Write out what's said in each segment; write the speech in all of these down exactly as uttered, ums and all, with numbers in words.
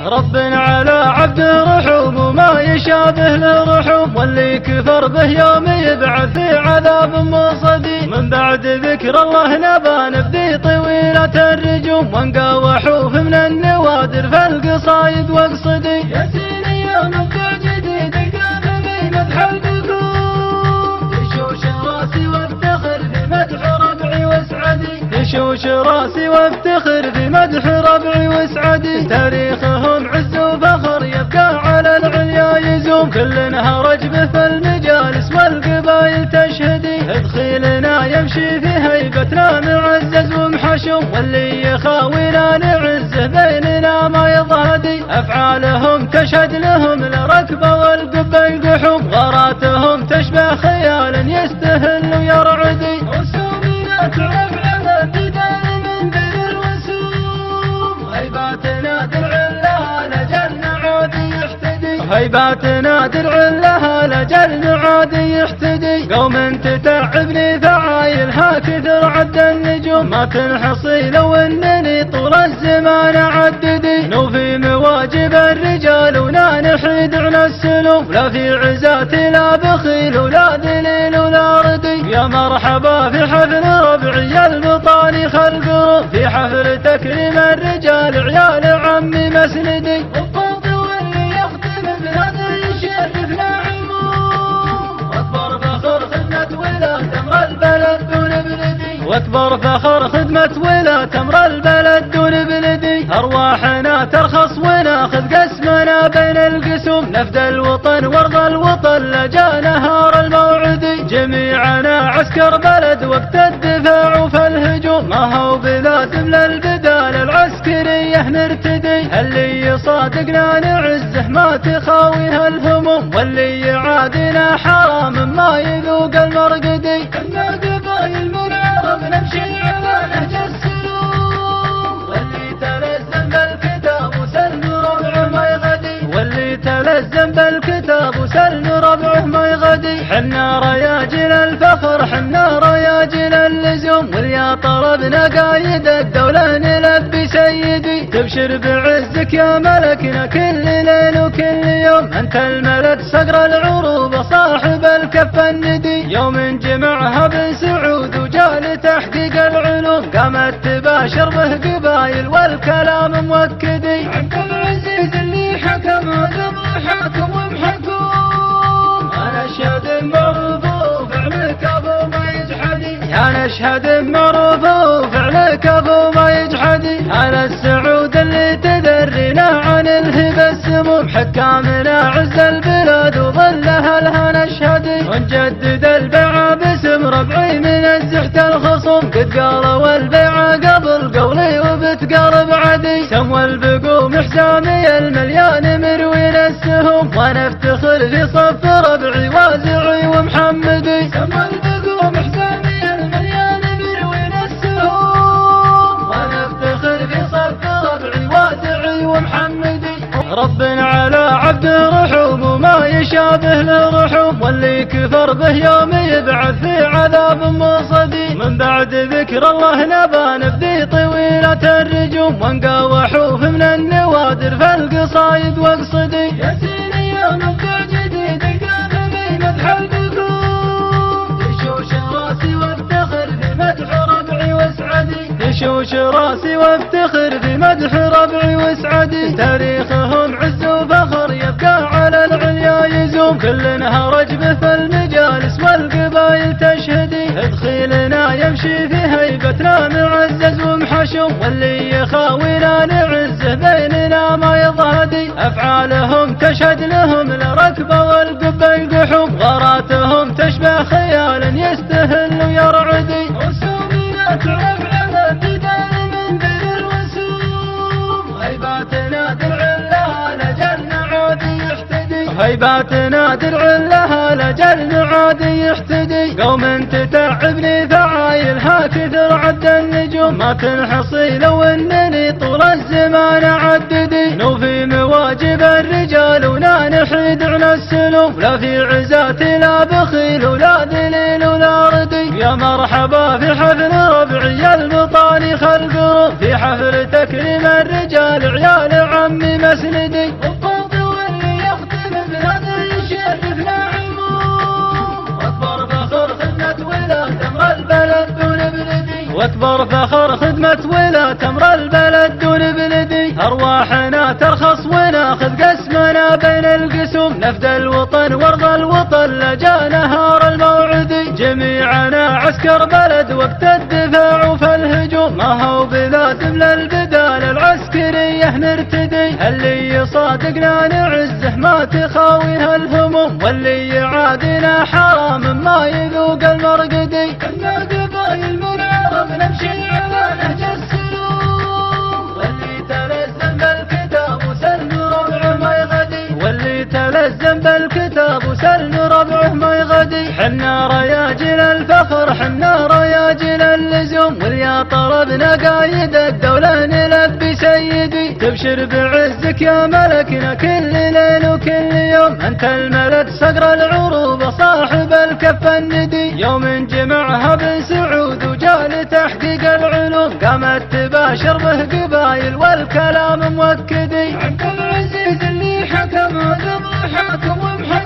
ربنا على عبد رحوم وما يشابه لرحوم، واللي كفر به يوم يبعث في عذاب مصدي. من بعد ذكر الله نبى نبدي طويلة الرجوم، ونقى وحوف من النوادر في القصايد واقصدي. يا سيدي يا مبدع جديد قام في مدح القلوب، تشوش راسي وافتخر بمدح ربعي واسعدي. تشوش راسي وافتخر بمدح ربعي واسعدي. تاريخهم عز وفخر يبقى على العليا يزوم، كل نهرج به في المجالس والقبايل تشهدي. ادخيلنا يمشي في هيبتنا معزز ومحشوم، واللي يخاوينا نعزه بيننا ما يضهدي. افعالهم تشهد لهم الركبه والقبه القحوم، غاراتهم تشبه خيال يستهل ويرعدي. رسومنا تعرف على البدايه من بر الوسوم، هيباتنا درع لها لجل عادي يحتدي. هيباتنا درع لها لجل عادي يحتدي. قوم تتعبني فعايلها كثر عد النجوم، ما تنحصي لو انني طول الزمان عددي. نوفي مواجب الرجال ولا نحيد عن السلوم، لا في عزاتي لا بخيل ولا ذليل ولا ردي. يا مرحبا في حفل ربعي البطاني خلقهم، في حفل تكريم الرجال عيال عمي مسندي. الفاضي واللي يختم بهذا يشرفنا عموم، واكبر فخر خدمة ولاة امر البلد دون بلدي. واكبر فخر خدمة ولاة امر البلد دون بلدي. ارواحنا ترخص وناخذ قسمنا بين القسوم، نفد الوطن وارضى الوطن لجا نهار الموعدي. جميعنا عسكر بلد وقت الدفاع وفي الهجوم، ما هو بلازم للبدال العسكريه نرتدي. اللي يصادقنا نعزه ما تخاويها الهموم، واللي يعادينا حرام ما يذوق المرقدي. كنا قبايل من عرب نمشي على نهج السلوم، واللي تلزم بالكتاب وسلم ربعه ما يغدي. واللي تلزم بالكتاب وسلم ربعه ما يغدي. حنا رياجل الفخر حنا رياجل اللزوم، واليا طربنا قايد الدولة نلبي سيدي. تبشر بعزك يا ملكنا كل ليل وكل يوم، انت الملك صقر العروبة صاحب الكف الندي. يوم جمعها بن سعود وجاء لتحقيق العلوم، قامت تباشر به قبايل والكلام موكدي. عبد العزيز اللي حكم عقب حاكم ومحكوم، انا اشهد معروف وفعلك ابو ما يجحدي. انا اشهد معروف وفعلك ابو ما يجحدي. على السعود اللي تذرينا عن الهبه السموم، حكامنا عز البلاد وظلها لها نشهدي. ونجدد البيعه باسم ربعي من الزحت الخصوم، قد قالوا البيعه قبل قولي وبتقال بعدي. سموا البقوم حسامي المليان مروين السهوم، وانا افتخر في صف ربعي وازعي ومحمدي. سموا البقوم حسامي المليان مروين السهوم، وانا افتخر في صف ربعي وازعي ومحمدي. ربنا على عبد رحوم وما يشابه لرحوم، واللي كفر به يوم يبعث في عذاب مصدي. من بعد ذكر الله نبى نبدي طويلة الرجوم، ونقى وحوف من النوادر في القصايد واقصدي. يا سيدي يا مبدع جديد قام في مدح القلوب، تشوش راسي وافتخر بمدح ربعي واسعدي. تشوش راسي وافتخر بمدح ربعي واسعدي. تاريخهم عز وفخر يبقى على العليا يزوم، كل نهرج به في المجالس والقبايل تشهدي. ادخيلنا يمشي في هيبتنا معزز ومحشوم، واللي يخاوينا نعزه بيننا ما يضهدي. افعالهم تشهد لهم الركبه والقبه القحوم، غاراتهم تشبه خيال يستهل ويرعدي. رسومنا تعرف على البدايه من بر الوسوم، هيباتنا درع لها لجل عادي يحتدي. هيباتنا درع لها لجل عادي يحتدي. قوم تتعبني فعايلها كثر عد النجوم، ما تنحصي لو انني طول الزمان عددي. نوفي مواجب الرجال ولا نحيد عن السلوم، لا في عزاتي لا بخيل ولا ذليل ولا ردي. يا مرحبا في حفل ربعي المطاني خلقهم، في حفل تكريم الرجال عيال عمي مسندي، القاضي واللي يخدم بهذا يشرفنا عموم، واكبر فخر خدمة ولاة امر البلد دون بلدي، واكبر فخر خدمة ولاة امر البلد دون بلدي، ارواحنا ترخص وناخذ قسمنا بين القسوم، نفد الوطن وارض الوطن لجا نهار الموعد، جميعنا عسكر بلد وقت الدفاع وفي الهجوم، ما هو بلازم للبدال العسكرية نرتدي، اللي يصادقنا نعزه ما تخاويها الهموم، واللي يعادنا حرام ما يذوق المرقدي، كنا قبايل من عرب نمشي على نهج السلوم، واللي تلزم بالكتاب وسلم ربعه ما يغدي، واللي تلزم بالكتاب وسلم ربعه ما يغدي، حنا رياجل الفخر حنا رياجل اللزوم، واليا طلبنا قايد الدولة نلبي سيدي، تبشر بعزك يا ملكنا كل ليل وكل يوم، انت الملك صقر العروبة صاحب الكف الندي، يوم جمعها بن سعود وجاء لتحقيق العلوم، قامت تباشر به قبايل والكلام موكدي، عبد العزيز اللي حكم قبل حاكم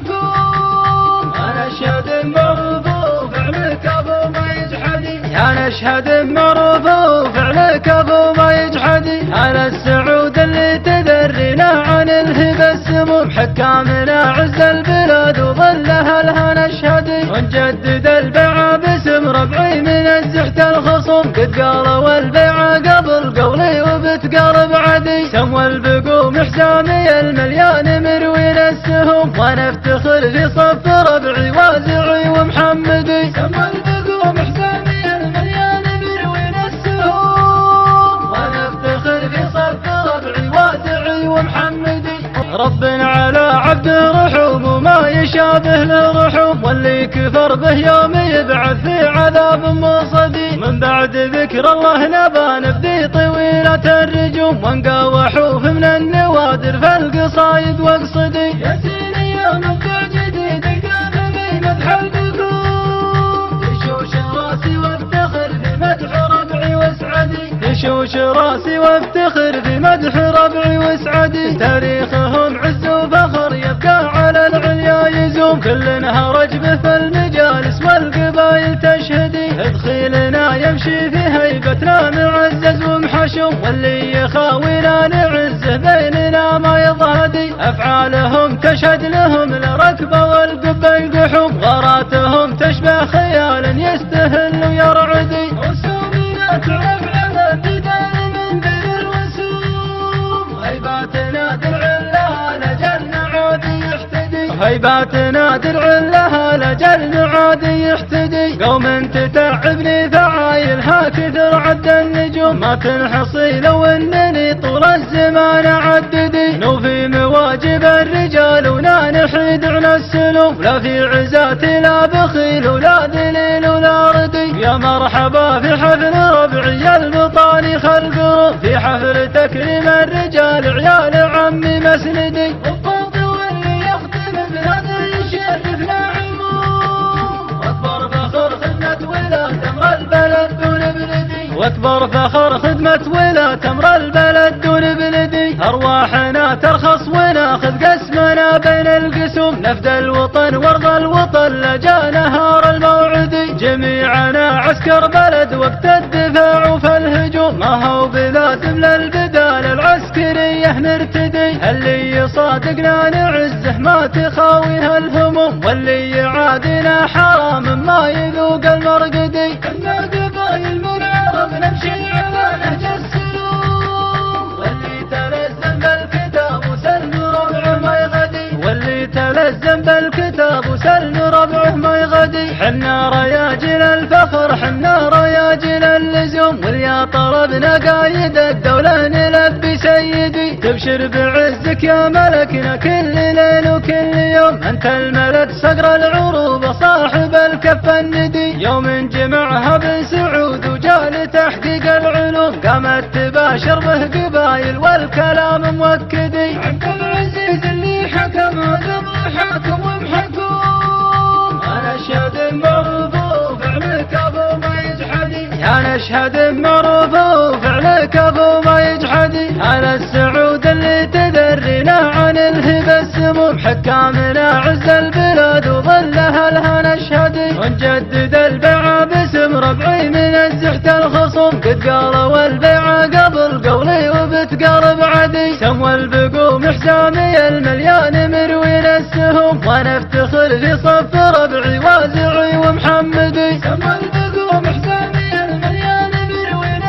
ومحكوم، انا اشهد معروف وفعلك ابو ما يجحدي، انا اشهد معروف وفعلك ابو ما يجحدي، على السعود اللي تدرينا عن الهبه السموم، حكامنا عز البلاد وظلها لها نشهدي، ونجدد البيعه باسم ربعي من الزحت الخصوم، قد قالوا البيعه قبل قولي وبتقال بعدي، سموا البقوم حسامي المليان مروين السهوم، وانا افتخر في صف ربعي وازعي ومحمدي، سموا البقوم حسامي المليان مروين السهوم، وانا افتخر في صف ربعي وازعي ومحمدي، ربنا على عبده رحوم وما يشابه لرحوم، واللي كفر به يوم يبعث في عذاب مصدي، من بعد ذكر الله نبى نبدي طويلة الرجوم، ونقاوى من النوادر في القصايد واقصدي، يا سيدي يا مبدع جديد القام بمدح البقوم، تشوش راسي وافتخر بمدح ربعي واسعدي، تشوش راسي وافتخر بمدح ربعي واسعدي، تاريخهم عز وفخر يبقى على العليا يزوم، كلنا رجبه في المجالس والقبايل تشهدي، ادخيلنا يمشي في هيبتنا معزز ومحشوم، واللي يخاوينا نعزه بيننا ما يضهدي، افعالهم تشهد لهم الركبه والقبه القحوم، غاراتهم تشبه خيال يستهل ويرعدي، رسومنا تعرف على البدال من بر الرسوم، هيباتنا درع لها لجل عادي يحتدي، هيباتنا درع لها لجل عادي يحتدي، قوم تتعبني فعايلها كثر عد النجوم، ما تنحصي لو انني طول الزمان عددي، نوفي مواجب الرجال ولا نحيد عن السلوم، لا في عزاتي لا بخيل ولا ذليل ولا ردي، يا مرحبا في حفل ربعي المطاني خلقهم، في حفل تكريم الرجال عيال عمي مسندي، القاضي واللي يخدم بهذا يشرفنا عموم، واكبر فخر خدمة ولاة امر البلد دون بلدي، واكبر فخر خدمة ولاة امر البلد دون بلدي، ارواحنا ترخص وناخذ قسمنا بين القسوم، نفد الوطن وارض الوطن لجا نهار الموعد، جميعنا عسكر بلد وقت الدفاع وفي الهجوم، ما هو بلازم للبدال العسكرية نرتدي، اللي يصادقنا نعزه ما تخاويها الهموم، واللي يعادنا حرام ما يذوق المرقدي، كنا قبايل من عرب نمشي على نهج السلوم، واللي تلزم بالكتاب وسلم ربعه ما يغدي، واللي تلزم بالكتاب وسلم ربعه ما يغدي، حنا رياجل الفخر حنا رياجل اللزوم، واليا طلبنا قايد الدولة نلبي سيدي، تبشر بعزك يا ملكنا كل ليل وكل يوم، انت الملك صقر العروبة صاحب الكف الندي، يوم جمعها بن سعود وجاء لتحقيق العلوم، قامت تباشر به قبايل والكلام موكدي، عبد العزيز اللي حكم قبل حاكم ومحكوم، انا اشهد معروف وفعلك ابو السموم، حكامنا عز البلاد وظلها لها نشهدي، ونجدد البيعة باسم ربعي من الزحت الخصوم، قد قالوا البيعة قبل قولي وبتقال بعدي، سموا البقوم حسامي المليان مروين السهوم، وانا افتخر في صف ربعي وازعي ومحمدي، سموا البقوم حسامي المليان مروين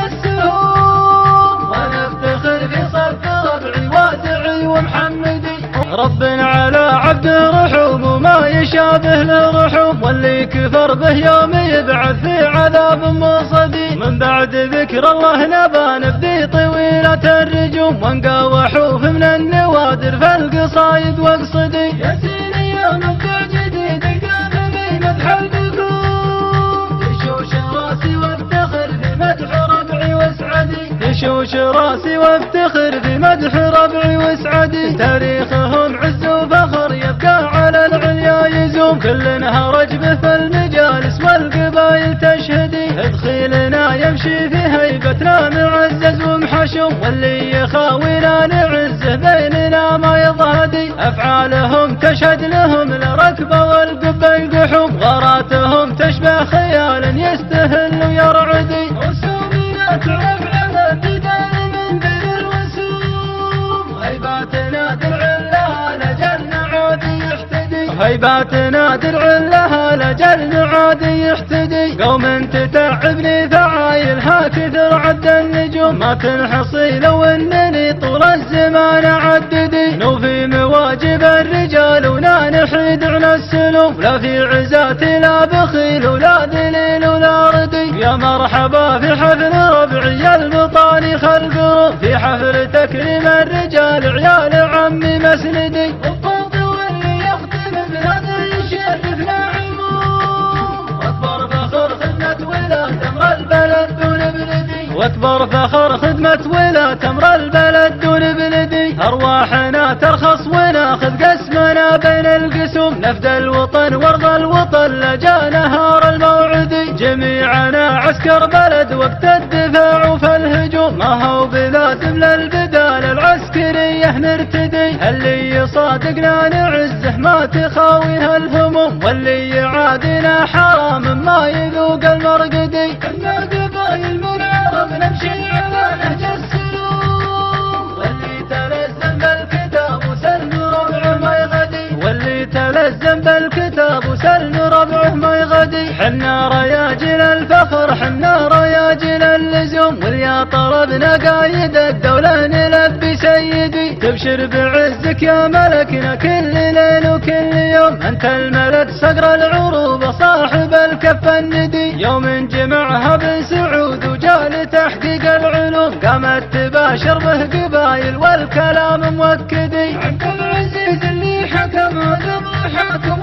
السهوم، وانا افتخر في صف ربعي وازعي ومحمدي. ربنا على عبده رحوم وما يشابه لرحوم، واللي كفر به يوم يبعث في عذاب مصدي، من بعد ذكر الله نبى نبدي طويلة الرجوم، ونقى وحوف من النوادر في القصايد واقصدي، يا سيدي يوم ابدع جديد قام بمدح البقوم، تشوش راسي وافتخر بمدح ربعي واسعدي، تشوش راسي وافتخر بمدح ربعي واسعدي، تاريخهم عز وفخر يبقى على العليا يزوم، كلنا رجبه في المجالس والقبايل تشهدي، تدخيلنا يمشي في هيبتنا معزز ومحشوم، واللي يخاوينا نعزه بيننا ما يضهدي، افعالهم تشهد لهم الركبه والقبه القحوم، غاراتهم تشبه خيال يستهل ويرعدي، رسومنا تعرف على البدايه من بر الرسوم، هيباتنا درع لها لجل عادي يحتدي، هيباتنا درع لها لجل عادي يحتدي، قوم تتعبني فعايلها كثر عد النجوم، ما تنحصي لو انني طول الزمان عددي، نوفي مواجب الرجال ولا نحيد عن السلوم، لا في عزاتي لا بخيل ولا دليل ولا ردي، يا مرحبا في حفل ربعي البطاني خلقهم، في حفل تكريم الرجال عيال عمي مسندي، القاضي واللي يختم بهذا يشرفنا عموم، واكبر فخر خدمة ولاة امر البلد دون بلدي، واكبر فخر خدمة ولاة امر البلد دون بلدي، ارواحنا ترخص وناخذ قسمنا بين القسوم، نفدى الوطن وارض الوطن لجا نهار الموعدي، جميعنا عسكر بلد وقت الدفاع وفي الهجوم، ما هو بلازم للبدال العسكريه نرتدي، اللي يصادقنا نعزه ما تخاويها الهموم، واللي يعادينا حرام ما يذوق المرقدي، كنا قبايل من عرب نمشي على نهج السلوم، واللي تلزم بالكتاب وسلم ربعه ما يغدي، واللي تلزم بالكتاب وسلم ربعه ما يغدي، حنا رياجل الفخر حنا رياجل اللزوم، واليا طلبنا قايد الدولة نلبي سيدي، تبشر بعزك يا ملكنا كل ليل وكل يوم، انت الملك صقر العروبة صاحب الكف الندي، يوم جمعها بن سعود وجال تحقيق العلوم، قامت تباشر به قبايل والكلام موكدي، عنك العزيز اللي حكم قضى حاكم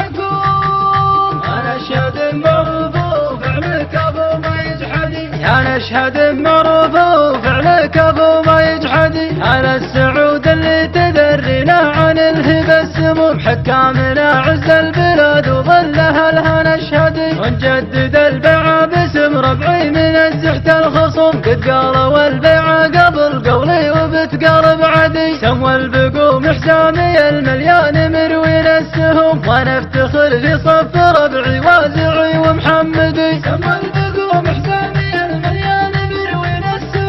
ومحكوم، انا اشهد معروف وفعلك ابو ما يجحدي، انا اشهد معروف وفعلك ابو ما يجحدي، على السعود اللي تذرينا عن الهبه السموم، حكامنا عز البلاد وظلها لها نشهدي، ونجدد البيعة باسم ربعي من الزحت الخصوم، قد قالوا البيعة قبل قولي وبتقال بعدي، سموا البقوم حسامي المليان مروين السهوم، وانا افتخر في صف ربعي وازعي ومحمدي، سموا البقوم حسامي المليان مروين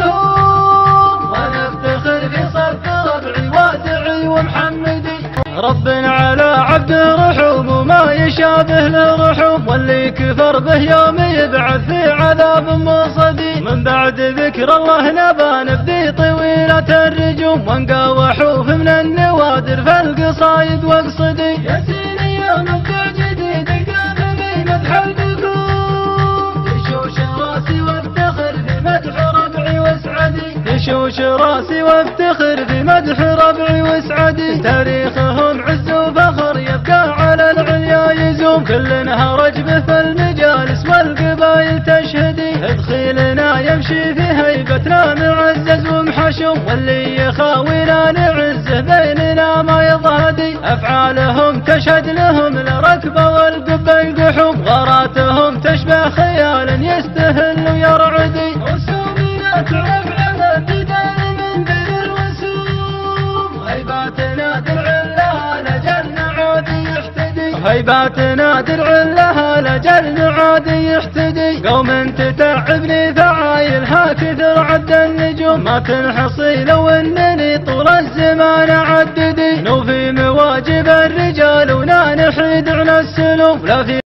السهوم، وانا افتخر في صف ربعي وازعي ومحمدي. ربنا على عبده رحوم وما يشابه لرحوم، واللي كفر به يوم يبعث في عذاب مصدي، من بعد ذكر الله نبى نبدي طويلة الرجوم، ونقى وحوف من النوادر في القصايد واقصدي، يا سيدي يوم ابدع جديد قام بمدح البقوم، تشوش راسي وافتخر بمدح ربعي واسعدي، تشوش راسي وافتخر بمدح ربعي واسعدي، تاريخهم عز وفخر يبقى على العليا يزوم، كلنا رجبه في المجالس والقبايل تشهدي، تدخيلنا يمشي في هيبتنا معزز ومحشوم، واللي يخاوينا نعزه بيننا ما يضهدي، افعالهم تشهد لهم الركبه والقبه القحوم، غاراتهم تشبه خيال يستهل ويرعدي، رسومنا تعرف على البدايه من بر الرسوم، هيباتنا درع لها هيباتنا درع لها لجل نعاد يحتدي، قوم تتعبني فعايلها كثر عد النجوم، ما تنحصي لو انني طول الزمان عددي، نوفي مواجب الرجال ولا نحيد عن السلوم، لا في